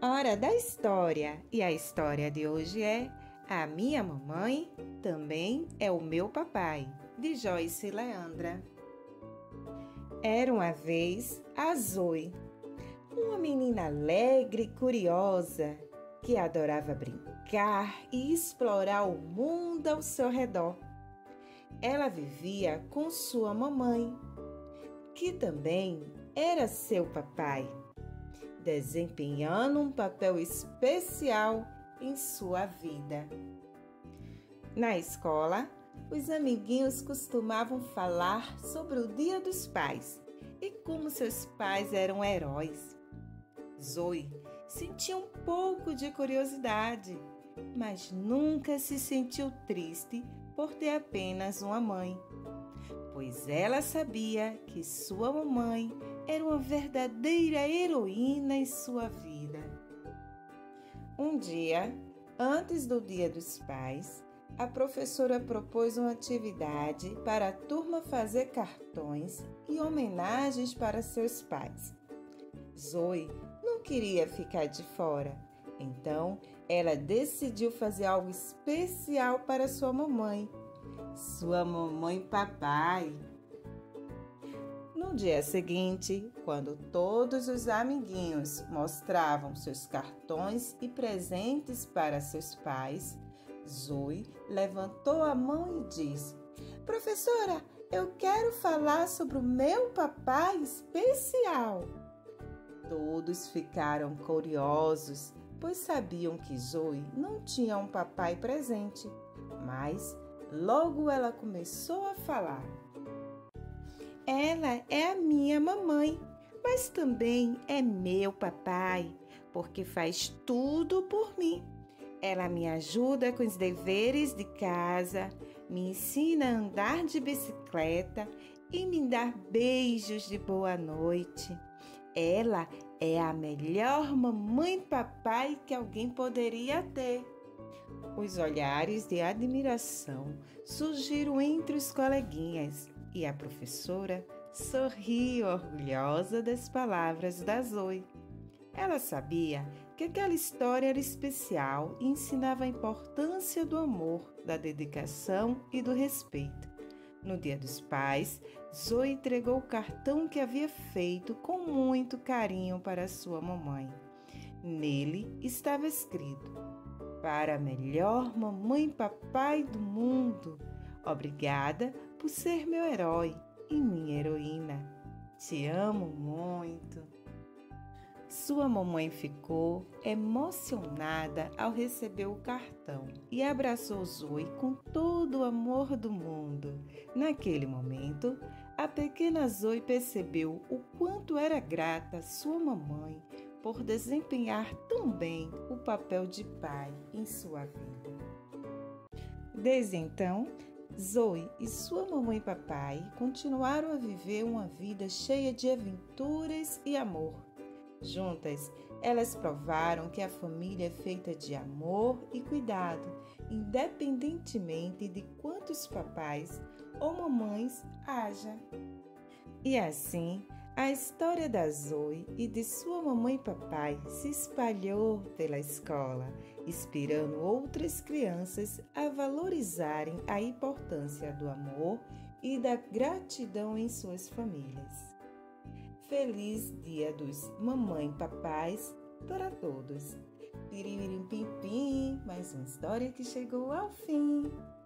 Hora da história! E a história de hoje é A Minha Mamãe Também é o Meu Papai, de Joyce Leandra. Era uma vez a Zoe, uma menina alegre e curiosa que adorava brincar e explorar o mundo ao seu redor. Ela vivia com sua mamãe, que também era seu papai, desempenhando um papel especial em sua vida. Na escola, os amiguinhos costumavam falar sobre o Dia dos Pais e como seus pais eram heróis. Zoe sentia um pouco de curiosidade, mas nunca se sentiu triste por ter apenas uma mãe, pois ela sabia que sua mamãe era uma verdadeira heroína em sua vida. Um dia, antes do Dia dos Pais, a professora propôs uma atividade para a turma fazer cartões e homenagens para seus pais. Zoe não queria ficar de fora, então ela decidiu fazer algo especial para sua mamãe papai. No dia seguinte, quando todos os amiguinhos mostravam seus cartões e presentes para seus pais, Zoe levantou a mão e disse: "Professora, eu quero falar sobre o meu papai especial." Todos ficaram curiosos, pois sabiam que Zoe não tinha um papai presente, mas logo ela começou a falar: "Ela é a minha mamãe, mas também é meu papai, porque faz tudo por mim. Ela me ajuda com os deveres de casa, me ensina a andar de bicicleta e me dá beijos de boa noite. Ela é a melhor mamãe e papai que alguém poderia ter." Os olhares de admiração surgiram entre os coleguinhas e a professora sorriu orgulhosa das palavras da Zoe. Ela sabia que aquela história era especial e ensinava a importância do amor, da dedicação e do respeito. No Dia dos Pais, Zoe entregou o cartão que havia feito com muito carinho para sua mamãe. Nele estava escrito: "Para a melhor mamãe e papai do mundo, obrigada por ser meu herói e minha heroína. Te amo muito." Sua mamãe ficou emocionada ao receber o cartão e abraçou Zoe com todo o amor do mundo. Naquele momento, a pequena Zoe percebeu o quanto era grata sua mamãe por desempenhar tão bem o papel de pai em sua vida. Desde então, Zoe e sua mamãe e papai continuaram a viver uma vida cheia de aventuras e amor. Juntas, elas provaram que a família é feita de amor e cuidado, independentemente de quantos papais ou mamães haja. E assim, a história da Zoe e de sua mamãe e papai se espalhou pela escola, inspirando outras crianças a valorizarem a importância do amor e da gratidão em suas famílias. Feliz Dia dos Mamãe e Papais para todos! Piririm pim pim, mais uma história que chegou ao fim.